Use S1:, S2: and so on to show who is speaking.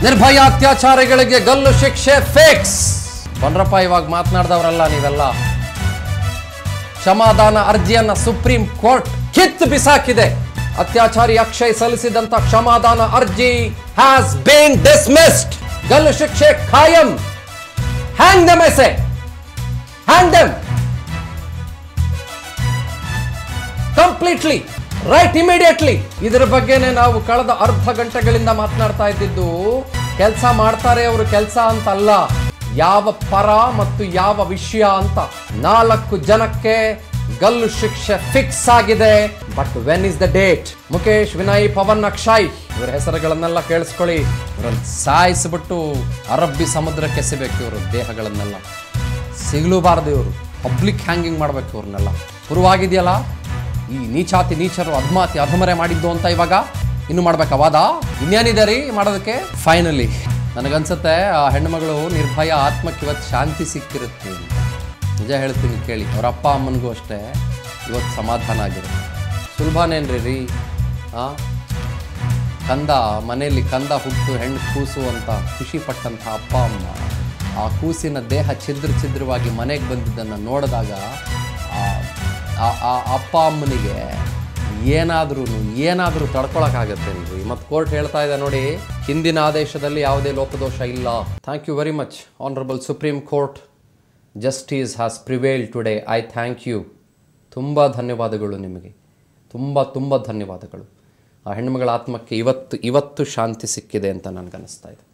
S1: ನಿರ್ಭಯ ಅತ್ಯಾಚಾರಿಗಳಿಗೆ ಗಲ್ಲು ಶಿಕ್ಷೆ ಫಿಕ್ಸ್. ಬಂದ್ರಪ್ಪ, ಇವಾಗ ಮಾತನಾಡಿದವರಲ್ಲ ನೀವೆಲ್ಲ. ಕ್ಷಮಾದಾನ ಅರ್ಜಿಯನ್ನ ಸುಪ್ರೀಂ ಕೋರ್ಟ್ ಕಿತ್ತು ಬಿಸಾಕಿದೆ. ಅತ್ಯಾಚಾರಿ ಅಕ್ಷಯ್ ಸಲ್ಲಿಸಿದಂತ ಕ್ಷಮಾದಾನ ಅರ್ಜಿ ಹ್ಯಾಸ್ ಬೀನ್ ಡಿಸ್ಮಿಸ್ಡ್. ಗಲ್ಲು ಶಿಕ್ಷೆ ಖಾಯಂ. Hang them, I say, hang them completely, right, immediately. ಇದರ ಬಗ್ಗೆನೆ ನಾವು ಕಳೆದ ಅರ್ಧ ಗಂಟೆಗಳಿಂದ ಮಾತನಾಡ್ತಾ ಇದ್ದಿದ್ದು. ಕೆಲಸ ಮಾಡ್ತಾರೆ ಅವರು, ಕೆಲಸ ಅಂತ ಅಲ್ಲ, ಯಾವ ಪರ ಮತ್ತು ಯಾವ ವಿಷಯ ಅಂತ. 4 ಜನಕ್ಕೆ ಗಲ್ಲು ಶಿಕ್ಷೆ ಫಿಕ್ಸ್ ಆಗಿದೆ. But when is the date? Mukesh, Vinay, Pawan, Akshay ಇವರ ಹೆಸರುಗಳನ್ನೆಲ್ಲ ಕೇಳಿಸ್ಕೊಳ್ಳಿ. ಇವರನ್ನು ಸಾಯಿಸ್ಬಿಟ್ಟು ಅರಬ್ಬಿ ಸಮುದ್ರಕ್ಕೆ ಎಸೆಬೇಕು. ಇವರು ದೇಹಗಳನ್ನೆಲ್ಲ ಸಿಗಲೂಬಾರದು. ಇವರು ಪಬ್ಲಿಕ್ ಹ್ಯಾಂಗಿಂಗ್ ಮಾಡ್ಬೇಕು ಇವ್ರನ್ನೆಲ್ಲ. ಪೂರ್ವವಾಗಿದೆಯಲ್ಲ ಈ ನೀಚಾತಿ ನೀಚರು ಅಧಮಾತಿ ಅಧಮರೆ ಮಾಡಿದ್ದು ಅಂತ. ಇವಾಗ ಇನ್ನು ಮಾಡ್ಬೇಕಾ ವಾದ? ಇನ್ನೇನಿದೆ ರೀ ಮಾಡೋದಕ್ಕೆ? ಫೈನಲಿ ನನಗನ್ಸುತ್ತೆ ಆ ಹೆಣ್ಣುಮಗಳು ನಿರ್ಭಯ ಆತ್ಮಕ್ಕೆ ಇವತ್ತು ಶಾಂತಿ ಸಿಕ್ಕಿರುತ್ತೆ ಅಂತ. ನಿಜ ಹೇಳ್ತೀನಿ ಕೇಳಿ. ಅವ್ರ ಅಪ್ಪ ಅಮ್ಮನಿಗೂ ಅಷ್ಟೇ ಇವತ್ತು ಸಮಾಧಾನ ಆಗಿರುತ್ತೆ. ಸುಲಭನೇನ್ರಿ ರೀ? ಕಂದ ಮನೆಯಲ್ಲಿ ಕಂದ ಹುಟ್ಟು ಹೆಣ್ಣು ಕೂಸು ಅಂತ ಖುಷಿ ಪಟ್ಟಂಥ ಅಪ್ಪ ಅಮ್ಮ ಆ ಕೂಸಿನ ದೇಹ ಛಿದ್ರವಾಗಿ ಮನೆಗೆ ಬಂದಿದ್ದನ್ನು ನೋಡಿದಾಗ ಆ ಅಪ್ಪ ಅಮ್ಮನಿಗೆ ಏನಾದರೂ ತಡ್ಕೊಳಕ್ಕಾಗತ್ತೇನ್ರಿ? ಮತ್ತು ಕೋರ್ಟ್ ಹೇಳ್ತಾ ಇದೆ ನೋಡಿ, ಹಿಂದಿನ ಆದೇಶದಲ್ಲಿ ಯಾವುದೇ ಲೋಪದೋಷ ಇಲ್ಲ. Thank you very much honourable supreme court. Justice has prevailed today. I thank you. ತುಂಬ ಧನ್ಯವಾದಗಳು ನಿಮಗೆ, ತುಂಬ ಧನ್ಯವಾದಗಳು. ಆ ಹೆಣ್ಣುಮಗಳ ಆತ್ಮಕ್ಕೆ ಇವತ್ತು ಶಾಂತಿ ಸಿಕ್ಕಿದೆ ಅಂತ ನನಗನ್ನಿಸ್ತಾ ಇದೆ.